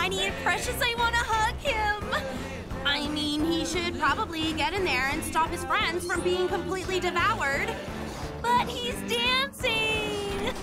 tiny and precious, I want to hug him. I mean, he should probably get in there and stop his friends from being completely devoured. But he's dancing!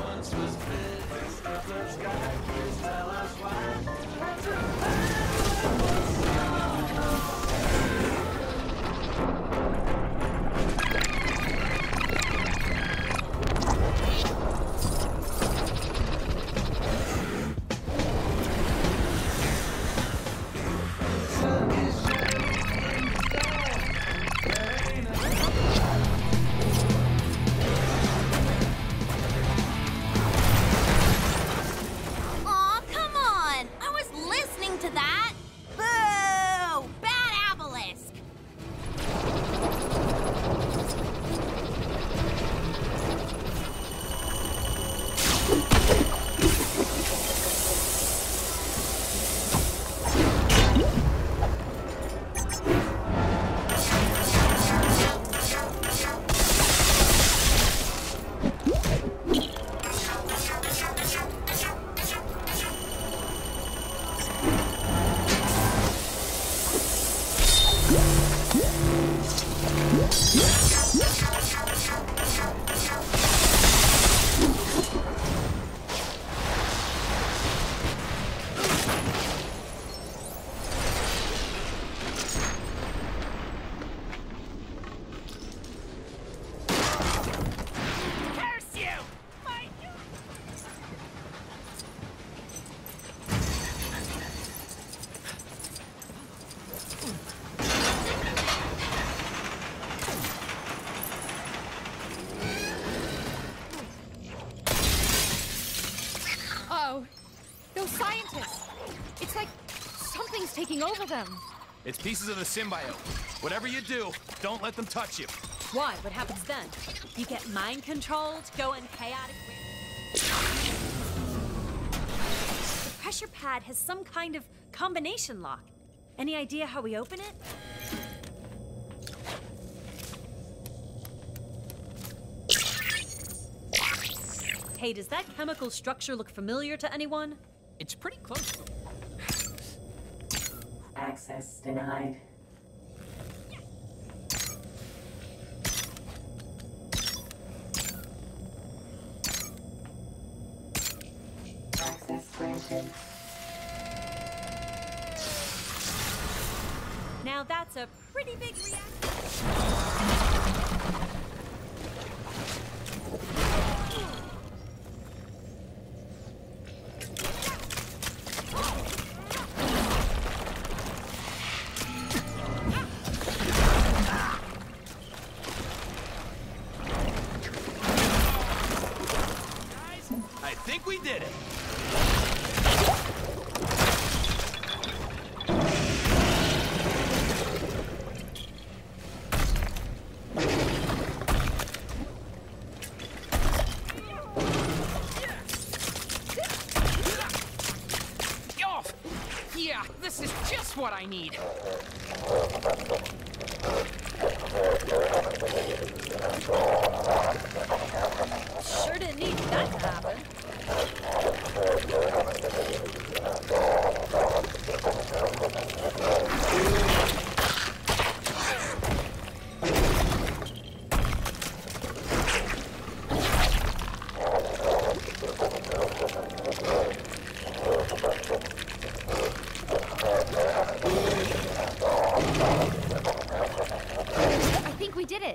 Taking over them. It's pieces of the symbiote. Whatever you do, don't let them touch you. Why? What happens then? You get mind controlled, go in chaotic. The pressure pad has some kind of combination lock. Any idea how we open it? Hey, does that chemical structure look familiar to anyone? It's pretty close. Access denied. Access granted. Now that's a pretty big reaction. I think we did it. Oh, yeah, this is just what I need. Sure didn't need that to happen. I think we did it.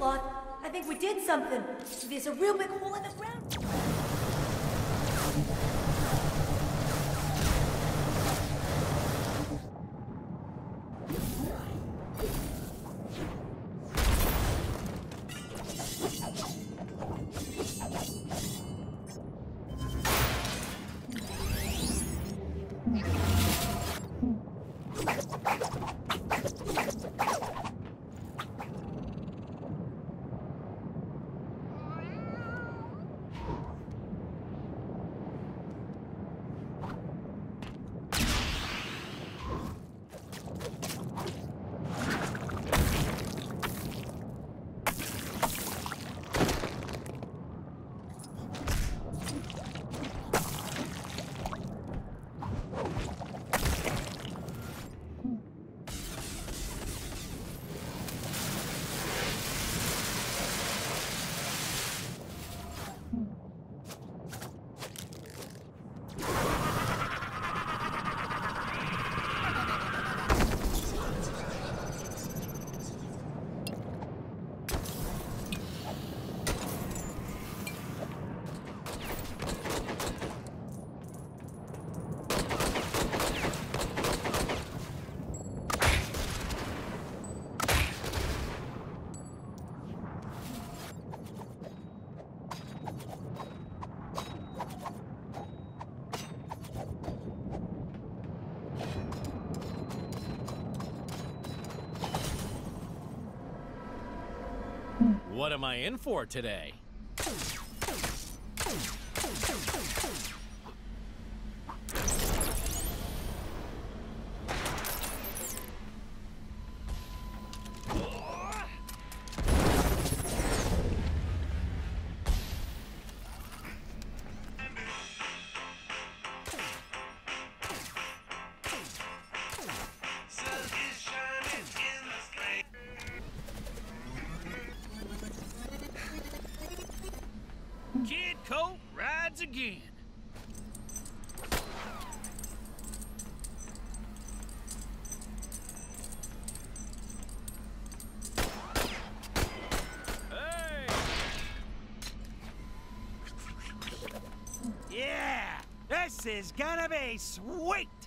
Sloth. I think we did something. There's a real big hole in the ground. What am I in for today? Kid Colt rides again. Hey! Yeah! This is gonna be sweet!